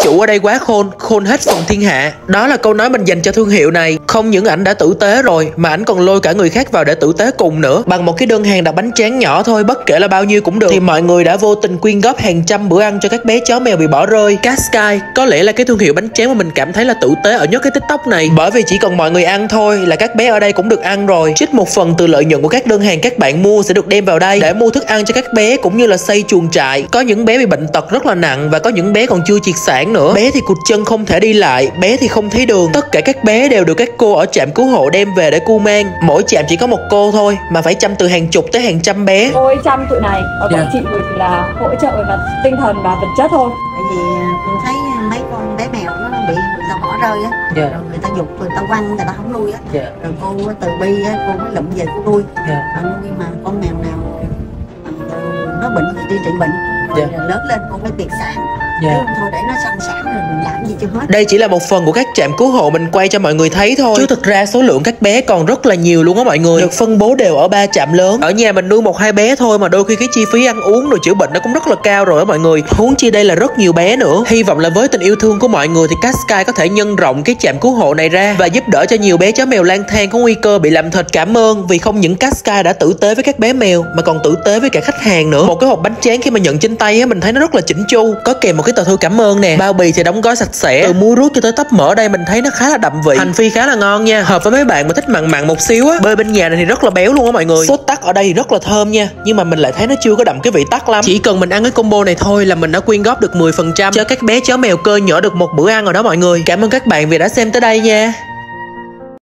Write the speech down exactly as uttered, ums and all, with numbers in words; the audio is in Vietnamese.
chủ ở đây quá khôn, khôn hết phần thiên hạ. Đó là câu nói mình dành cho thương hiệu này. Không những ảnh đã tử tế rồi mà ảnh còn lôi cả người khác vào để tử tế cùng nữa. Bằng một cái đơn hàng đặt bánh tráng nhỏ thôi, bất kể là bao nhiêu cũng được, thì mọi người đã vô tình quyên góp hàng trăm bữa ăn cho các bé chó mèo bị bỏ rơi. Cascai có lẽ là cái thương hiệu bánh tráng mà mình cảm thấy là tử tế ở nhất cái TikTok này, bởi vì chỉ cần mọi người ăn thôi là các bé ở đây cũng được ăn rồi. Trích một phần từ lợi nhuận của các đơn hàng các bạn mua sẽ được đem vào đây để mua thức ăn cho các bé, cũng như là xây chuồng trại. Có những bé bị bệnh tật rất là nặng và có những bé còn chưa triệt sản nữa. Bé thì cụt chân không thể đi lại, bé thì không thấy đường. Tất cả các bé đều được các cô ở trạm cứu hộ đem về để cu mang. Mỗi trạm chỉ có một cô thôi mà phải chăm từ hàng chục tới hàng trăm bé. Tôi chăm tụi này và bọn Yeah. chị chỉ là hỗ trợ về mặt tinh thần và vật chất thôi. Tại vì mình thấy mấy con bé mèo nó bị người ta bỏ rơi á, Yeah. rồi người ta giục, người ta quăng, người ta không nuôi á, Yeah. rồi cô từ bi á, cô mới lụm về cô nuôi. Yeah. Và nuôi mà con mèo nào nó bệnh thì đi trị bệnh, rồi Yeah. lớn lên cô mới tiệt sản. Yeah. Chứ thôi để nó sanh sản rồi mình làm gì chưa hết. Đây chỉ là một phần của các trạm cứu hộ mình quay cho mọi người thấy thôi, chứ thực ra số lượng các bé còn rất là nhiều luôn á mọi người. Được phân bố đều ở ba trạm lớn. Ở nhà mình nuôi một hai bé thôi mà đôi khi cái chi phí ăn uống rồi chữa bệnh nó cũng rất là cao rồi á mọi người, huống chi đây là rất nhiều bé nữa. Hy vọng là với tình yêu thương của mọi người thì Cascai có thể nhân rộng cái trạm cứu hộ này ra và giúp đỡ cho nhiều bé chó mèo lang thang có nguy cơ bị làm thịt. Cảm ơn vì không những Cascai đã tử tế với các bé mèo mà còn tử tế với cả khách hàng nữa. Một cái hộp bánh tráng khi mà nhận trên tay á, mình thấy nó rất là chỉnh chu, có kèm một cái tờ thư cảm ơn nè. Bao bì thì đóng gói sạch sẽ, từ muối ruốc cho tới tóc mỡ đây mình thấy nó khá là đậm vị. Hành phi khá là ngon nha, hợp với mấy bạn mà thích mặn mặn một xíu á. Bơi bên nhà này thì rất là béo luôn á mọi người. Sốt tắc ở đây thì rất là thơm nha, nhưng mà mình lại thấy nó chưa có đậm cái vị tắc lắm. Chỉ cần mình ăn cái combo này thôi là mình đã quyên góp được mười phần trăm cho các bé chó mèo cơ nhở được một bữa ăn rồi đó mọi người. Cảm ơn các bạn vì đã xem tới đây nha.